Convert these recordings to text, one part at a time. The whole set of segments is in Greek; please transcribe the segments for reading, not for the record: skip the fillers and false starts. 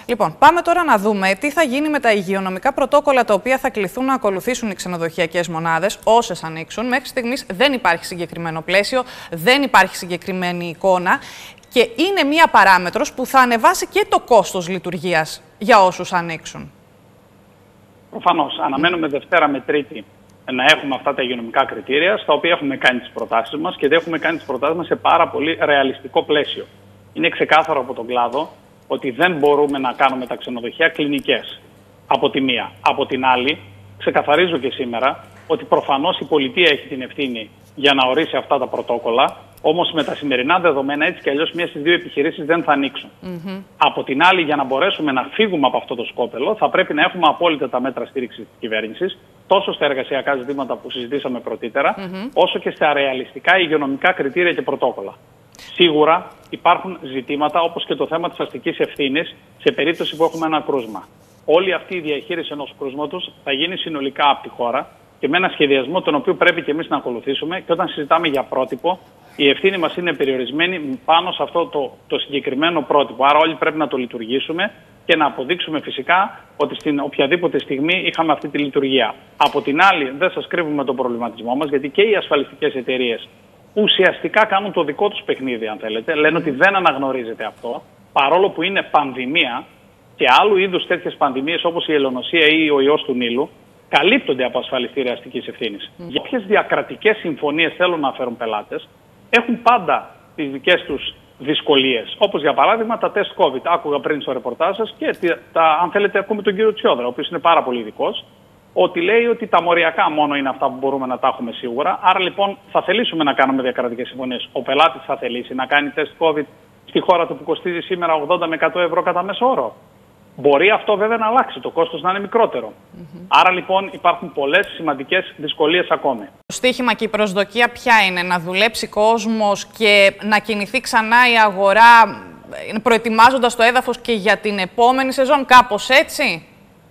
Λοιπόν, πάμε τώρα να δούμε τι θα γίνει με τα υγειονομικά πρωτόκολλα τα οποία θα κληθούν να ακολουθήσουν οι ξενοδοχειακές μονάδες, όσες ανοίξουν. Μέχρι στιγμής δεν υπάρχει συγκεκριμένο πλαίσιο, δεν υπάρχει συγκεκριμένη εικόνα και είναι μία παράμετρος που θα ανεβάσει και το κόστος λειτουργίας για όσους ανοίξουν. Προφανώς, αναμένουμε Δευτέρα με Τρίτη να έχουμε αυτά τα υγειονομικά κριτήρια, στα οποία έχουμε κάνει τις προτάσεις μας και δεν έχουμε κάνει τις προτάσεις μας σε πάρα πολύ ρεαλιστικό πλαίσιο. Είναι ξεκάθαρο από τον κλάδο ότι δεν μπορούμε να κάνουμε τα ξενοδοχεία κλινικές από τη μία. Από την άλλη, ξεκαθαρίζω και σήμερα ότι προφανώς η πολιτεία έχει την ευθύνη για να ορίσει αυτά τα πρωτόκολλα, όμως με τα σημερινά δεδομένα έτσι και αλλιώς μία στις δύο επιχειρήσεις δεν θα ανοίξουν. Από την άλλη, για να μπορέσουμε να φύγουμε από αυτό το σκόπελο, θα πρέπει να έχουμε απόλυτα τα μέτρα στήριξης της κυβέρνησης, τόσο στα εργασιακά ζητήματα που συζητήσαμε πρωτήτερα, όσο και στα ρεαλιστικά υγειονομικά κριτήρια και πρωτόκολλα. Σίγουρα υπάρχουν ζητήματα όπως και το θέμα της αστικής ευθύνης σε περίπτωση που έχουμε ένα κρούσμα. Όλη αυτή η διαχείριση ενός κρούσματος θα γίνει συνολικά από τη χώρα και με ένα σχεδιασμό τον οποίο πρέπει και εμείς να ακολουθήσουμε, και όταν συζητάμε για πρότυπο, η ευθύνη μας είναι περιορισμένη πάνω σε αυτό το συγκεκριμένο πρότυπο. Άρα όλοι πρέπει να το λειτουργήσουμε και να αποδείξουμε φυσικά ότι στην οποιαδήποτε στιγμή είχαμε αυτή τη λειτουργία. Από την άλλη, δεν σας κρύβουμε τον προβληματισμό μας, γιατί και οι ασφαλιστικές εταιρείες ουσιαστικά κάνουν το δικό τους παιχνίδι, αν θέλετε. Λένε ότι δεν αναγνωρίζεται αυτό, παρόλο που είναι πανδημία και άλλου είδους τέτοιες πανδημίες όπως η ελονοσία ή ο ιός του Νείλου καλύπτονται από ασφαλιστήρια αστικής ευθύνης. Για όποιες διακρατικές συμφωνίες θέλουν να φέρουν πελάτες, έχουν πάντα τις δικές τους δυσκολίες. Όπως για παράδειγμα τα τεστ COVID. Άκουγα πριν στο ρεπορτάζ σας και αν θέλετε ακούμε τον κύριο Τσιόδρα, ο οποίος είναι πάρα πολύ ειδικός, ότι λέει ότι τα μοριακά μόνο είναι αυτά που μπορούμε να τα έχουμε σίγουρα. Άρα λοιπόν θα θελήσουμε να κάνουμε διακρατικές συμφωνίες. Ο πελάτης θα θελήσει να κάνει τεστ COVID στη χώρα του που κοστίζει σήμερα 80 με 100 ευρώ κατά μέσο όρο. Μπορεί αυτό βέβαια να αλλάξει, το κόστος να είναι μικρότερο. Άρα λοιπόν υπάρχουν πολλές σημαντικές δυσκολίες ακόμη. Το στοίχημα και η προσδοκία ποια είναι, να δουλέψει κόσμος και να κινηθεί ξανά η αγορά, προετοιμάζοντας το έδαφος και για την επόμενη σεζόν, κάπως έτσι?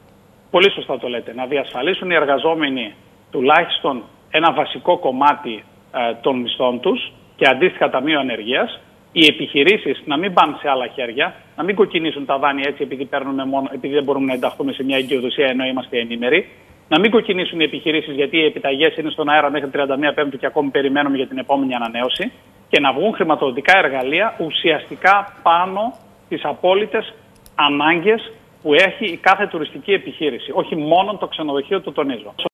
Πολύ σωστά το λέτε. Να διασφαλίσουν οι εργαζόμενοι τουλάχιστον ένα βασικό κομμάτι των μισθών τους και αντίστοιχα ταμείο ανεργίας. Οι επιχειρήσεις να μην πάνε σε άλλα χέρια, να μην κοκκινήσουν τα δάνεια έτσι επειδή δεν μπορούμε να ενταχθούμε σε μια εγκυοδοσία ενώ είμαστε ενήμεροι. Να μην κοκκινήσουν οι επιχειρήσεις γιατί οι επιταγές είναι στον αέρα μέχρι 31 Πέμπτου και ακόμη περιμένουμε για την επόμενη ανανέωση. Και να βγουν χρηματοδοτικά εργαλεία ουσιαστικά πάνω στις απόλυτες ανάγκες που έχει η κάθε τουριστική επιχείρηση. Όχι μόνο το ξενοδοχείο, το τονίζω.